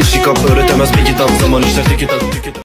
şikap öğretemez bir kitap. Zaman işler tiki tak tiki tak.